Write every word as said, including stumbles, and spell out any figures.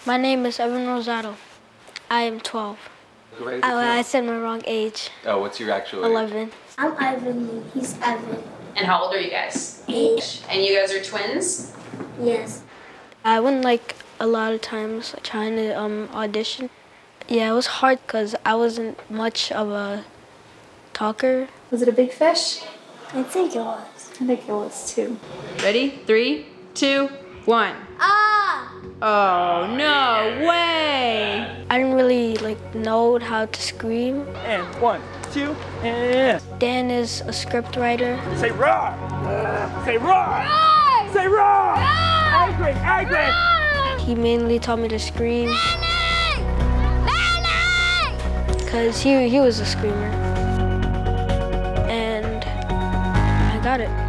My name is Evan Rosado. I am twelve. Great. I, I said my wrong age. Oh, what's your actual age? eleven. I'm Ivan. He's Evan. And how old are you guys? Eight. And you guys are twins? Yes. I went like a lot of times trying to um, audition. Yeah, it was hard because I wasn't much of a talker. Was it a big fish? I think it was. I think it was too. Ready? Three, two, one. Ah! Oh, no way! I didn't really like know how to scream. And one, two, and... Dan is a script writer. Say roar! Say roar! Roar! Say roar! Roar! Angry, angry! He mainly taught me to scream. Manny! Manny! Because he, he was a screamer. And I got it.